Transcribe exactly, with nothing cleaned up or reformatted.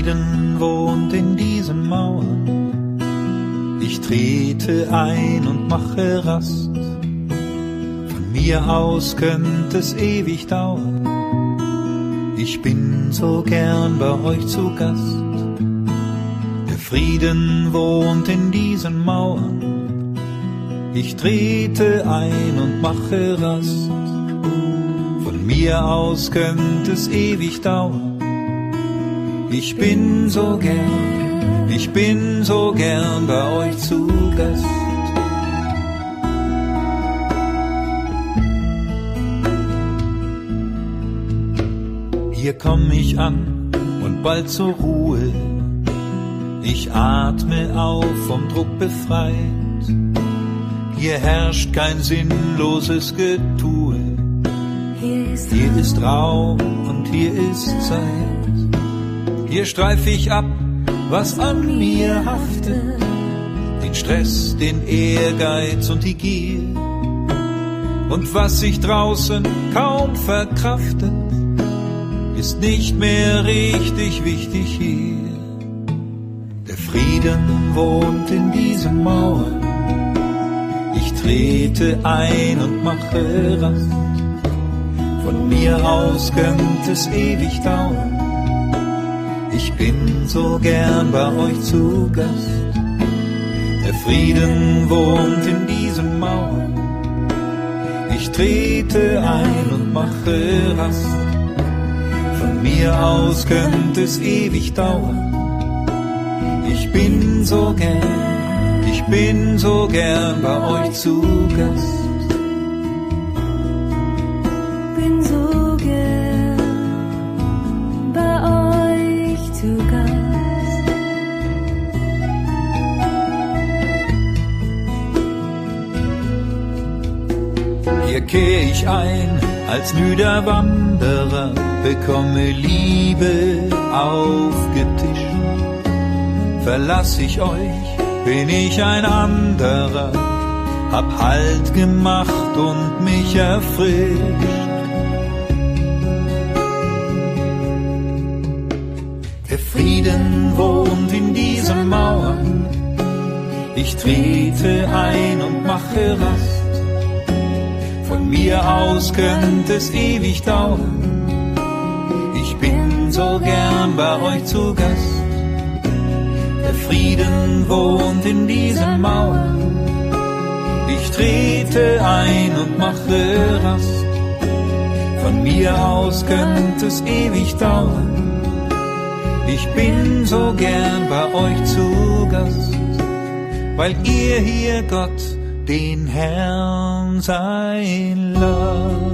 Frieden wohnt in diesen Mauern. Ich trete ein und mache Rast. Von mir aus könnte es ewig dauern. Ich bin so gern bei euch zu Gast. Der Frieden wohnt in diesen Mauern. Ich trete ein und mache Rast. Von mir aus könnte es ewig dauern. Ich bin so gern, ich bin so gern bei euch zu Gast. Hier komm ich an und bald zur Ruhe. Ich atme auf, vom Druck befreit. Hier herrscht kein sinnloses Getue. Hier ist Raum und hier ist Zeit. Hier streif ich ab, was an mir haftet. Den Stress, den Ehrgeiz und die Gier. Und was sich draußen kaum verkraftet, ist nicht mehr richtig wichtig hier. Der Frieden wohnt in diesen Mauern. Ich trete ein und mache Rast. Von mir aus könnte es ewig dauern. Ich bin so gern bei euch zu Gast. Der Frieden wohnt in diesen Mauern. Ich trete ein und mache Rast. Von mir aus könnte es ewig dauern. Ich bin so gern, ich bin so gern bei euch zu Gast. Bin so gern bei euch zu Gast. Hier kehr ich ein als müder Wanderer, bekomme Liebe aufgetischt. Verlass ich euch, bin ich ein anderer, hab Halt gemacht und mich erfrischt. Der Frieden wohnt in diesen Mauern. Ich trete ein und mache Rast. Von mir aus könnte es ewig dauern. Ich bin so gern bei euch zu Gast. Der Frieden wohnt in diesen Mauern. Ich trete ein und mache Rast. Von mir aus könnte es ewig dauern. Ich bin so gern bei euch zu Gast, weil ihr hier Gott, den Herrn sein lasst.